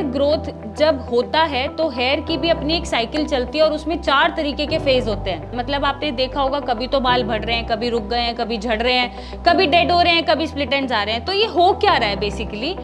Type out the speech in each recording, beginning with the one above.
Hair growth जब होता है तो हेयर की भी अपनी एक साइकिल चलती है और उसमें 4 तरीके के फेज होते हैं। मतलब आपने देखा होगा, कभी तो बाल बढ़ रहे हैं, कभी रुक गए हैं, कभी झड़ रहे हैं, कभी डेड हो रहे हैं, कभी स्प्लिट एंड्स आ रहे हैं। तो ये हो क्या रहा है basically?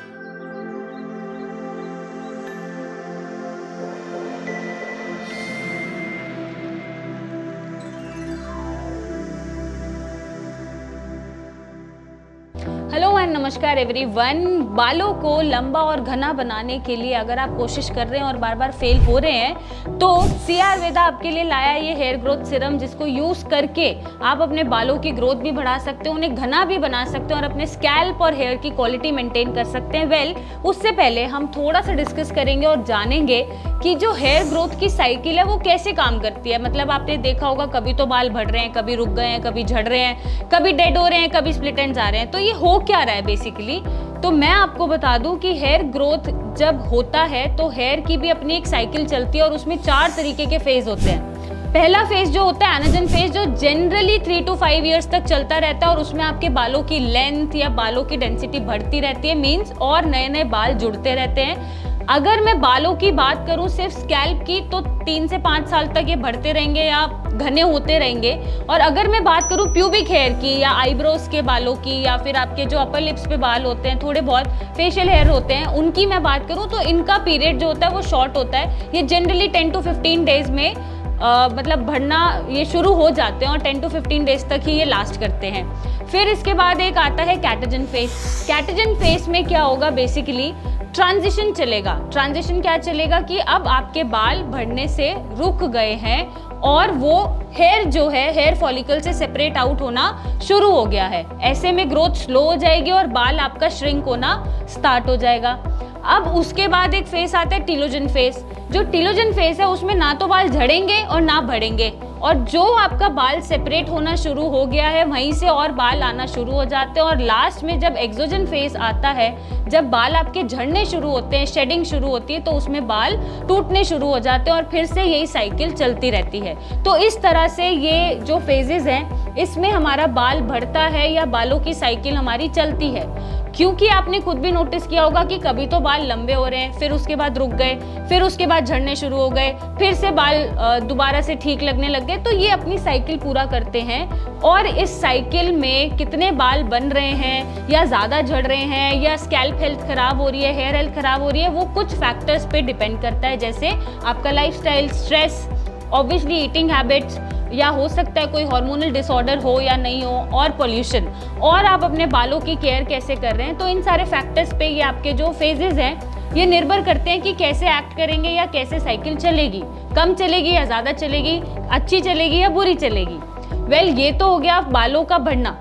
Hello and namaskar everyone. बालों को लंबा और घना बनाने के लिए अगर आप कोशिश कर रहे हैं और बार बार फेल हो रहे हैं तो सी आयुर्वेदा आपके लिए लाया ये हेयर ग्रोथ सीरम, जिसको यूज करके आप अपने बालों की ग्रोथ भी बढ़ा सकते हैं, उन्हें घना भी बना सकते हैं और अपने स्कैल्प और हेयर की क्वालिटी मेंटेन कर सकते हैं। उससे पहले हम थोड़ा सा डिस्कस करेंगे और जानेंगे कि जो हेयर ग्रोथ की साइकिल है वो कैसे काम करती है। मतलब आपने देखा होगा, कभी तो बाल बढ़ रहे हैं, कभी रुक गए हैं, कभी झड़ रहे हैं, कभी डेड हो रहे हैं, कभी स्प्लिट एंड्स आ रहे हैं। तो ये हो क्या रहा है बेसिकली? तो मैं आपको बता दूं कि हेयर ग्रोथ जब होता है तो हेयर की भी अपनी एक साइकिल चलती है और उसमें 4 तरीके के फेज होते हैं। पहला फेज जो होता है एनाजन फेज, जो जनरली 3 to 5 इयर्स तक चलता रहता है और उसमें आपके बालों की लेंथ या बालों की डेंसिटी बढ़ती रहती है, मीन्स और नए नए बाल जुड़ते रहते हैं। अगर मैं बालों की बात करूं सिर्फ स्कैल्प की, तो 3 से 5 साल तक ये बढ़ते रहेंगे या घने होते रहेंगे। और अगर मैं बात करूं प्यूबिक हेयर की या आईब्रोज के बालों की या फिर आपके जो अपर लिप्स पे बाल होते हैं, थोड़े बहुत फेशियल हेयर होते हैं, उनकी मैं बात करूं तो इनका पीरियड जो होता है वो शॉर्ट होता है। ये जनरली 10 to 15 डेज में मतलब बढ़ना ये शुरू हो जाते हैं और 10 to 15 डेज तक ही ये लास्ट करते हैं। फिर इसके बाद एक आता है कैटाजन फेज। कैटाजन फेज में क्या होगा, बेसिकली ट्रांजिशन चलेगा। ट्रांजिशन क्या चलेगा कि अब आपके बाल बढ़ने से रुक गए हैं और वो हेयर जो है हेयर फॉलिकल से सेपरेट आउट होना शुरू हो गया है। ऐसे में ग्रोथ स्लो हो जाएगी और बाल आपका श्रिंक होना स्टार्ट हो जाएगा। अब उसके बाद एक फेज आता है टीलोजन फेज। जो टीलोजन फेज है उसमें ना तो बाल झड़ेंगे और ना बढ़ेंगे, और जो आपका बाल सेपरेट होना शुरू हो गया है वहीं से और बाल आना शुरू हो जाते हैं। और लास्ट में जब एक्सोजन फेज आता है, जब बाल आपके झड़ने शुरू होते हैं, शेडिंग शुरू होती है, तो उसमें बाल टूटने शुरू हो जाते हैं और फिर से यही साइकिल चलती रहती है। तो इस तरह से ये जो फेजेस हैं इसमें हमारा बाल बढ़ता है या बालों की साइकिल हमारी चलती है। क्योंकि आपने खुद भी नोटिस किया होगा कि कभी तो बाल लंबे हो रहे हैं, फिर उसके बाद रुक गए, फिर उसके बाद झड़ने शुरू हो गए, फिर से बाल दोबारा से ठीक लगने लग गए। तो ये अपनी साइकिल पूरा करते हैं और इस साइकिल में कितने बाल बन रहे हैं या ज़्यादा झड़ रहे हैं या स्कैल्प हेल्थ खराब हो रही है, हेयर हेल्थ खराब हो रही है, वो कुछ फैक्टर्स पे डिपेंड करता है, जैसे आपका lifestyle, stress, obviously eating habits, या हो सकता है कोई हार्मोनल डिसऑर्डर हो या नहीं हो, और पोल्यूशन, और आप अपने बालों की केयर कैसे कर रहे हैं। तो इन सारे फैक्टर्स पे ये आपके जो फेजेस हैं ये निर्भर करते हैं कि कैसे एक्ट करेंगे या कैसे साइकिल चलेगी, कम चलेगी या ज़्यादा चलेगी, अच्छी चलेगी या बुरी चलेगी। ये तो हो गया बालों का बढ़ना,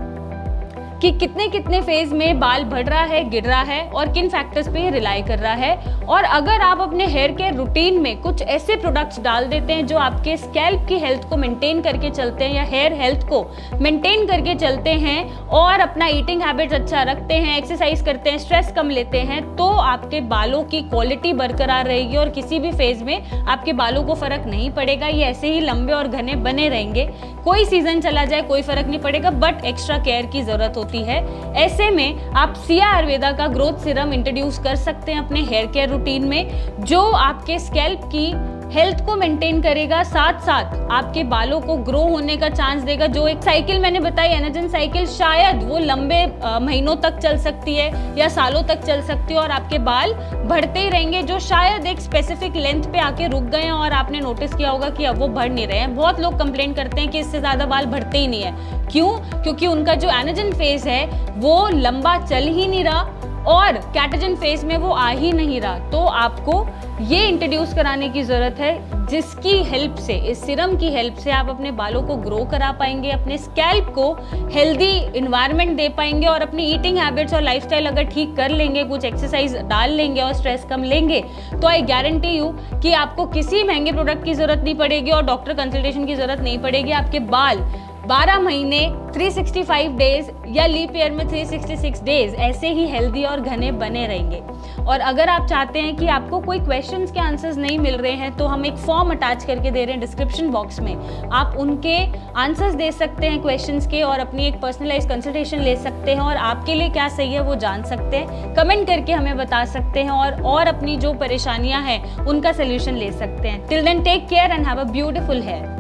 कि कितने कितने फेज में बाल बढ़ रहा है, गिर रहा है और किन फैक्टर्स पे ये रिलाई कर रहा है। और अगर आप अपने हेयर केयर रूटीन में कुछ ऐसे प्रोडक्ट्स डाल देते हैं जो आपके स्कैल्प की हेल्थ को मेंटेन करके चलते हैं या हेयर हेल्थ को मेंटेन करके चलते हैं और अपना ईटिंग हैबिट्स अच्छा रखते हैं, एक्सरसाइज करते हैं, स्ट्रेस कम लेते हैं, तो आपके बालों की क्वालिटी बरकरार रहेगी और किसी भी फेज में आपके बालों को फर्क नहीं पड़ेगा। ये ऐसे ही लंबे और घने बने रहेंगे, कोई सीजन चला जाए कोई फर्क नहीं पड़ेगा, बट एक्स्ट्रा केयर की जरूरत होती है। ऐसे में आप सिया आयुर्वेदा का ग्रोथ सीरम इंट्रोड्यूस कर सकते हैं अपने हेयर केयर रूटीन में, जो आपके स्कैल्प की हेल्थ को मेंटेन करेगा, साथ साथ आपके बालों को ग्रो होने का चांस देगा। जो एक साइकिल मैंने बताई एनाजन साइकिल, शायद वो लंबे महीनों तक चल सकती है या सालों तक चल सकती है और आपके बाल बढ़ते ही रहेंगे, जो शायद एक स्पेसिफिक लेंथ पे आके रुक गए हैं और आपने नोटिस किया होगा कि अब वो बढ़ नहीं रहे हैं। बहुत लोग कंप्लेन करते हैं कि इससे ज़्यादा बाल बढ़ते ही नहीं है। क्यों? क्योंकि उनका जो एनाजन फेज है वो लंबा चल ही नहीं रहा और कैटाजन फेज में वो आ ही नहीं रहा। तो आपको ये इंट्रोड्यूस कराने की ज़रूरत है, जिसकी हेल्प से, इस सीरम की हेल्प से आप अपने बालों को ग्रो करा पाएंगे, अपने स्कैल्प को हेल्दी इन्वायरमेंट दे पाएंगे और अपनी ईटिंग हैबिट्स और लाइफस्टाइल अगर ठीक कर लेंगे, कुछ एक्सरसाइज डाल लेंगे और स्ट्रेस कम लेंगे, तो आई गारंटी यू कि आपको किसी महंगे प्रोडक्ट की ज़रूरत नहीं पड़ेगी और डॉक्टर कंसल्टेशन की ज़रूरत नहीं पड़ेगी। आपके बाल 12 महीने 365 डेज या लीप ईयर में 366 डेज ऐसे ही हेल्दी और घने बने रहेंगे। और अगर आप चाहते हैं कि आपको कोई क्वेश्चंस के आंसर्स नहीं मिल रहे हैं तो हम एक फॉर्म अटैच करके दे रहे हैं डिस्क्रिप्शन बॉक्स में, आप उनके आंसर्स दे सकते हैं क्वेश्चंस के और अपनी एक पर्सनलाइज कंसल्टेशन ले सकते हैं और आपके लिए क्या सही है वो जान सकते हैं। कमेंट करके हमें बता सकते हैं और अपनी जो परेशानियां हैं उनका सोल्यूशन ले सकते हैं। Till then take care and have a beautiful hair.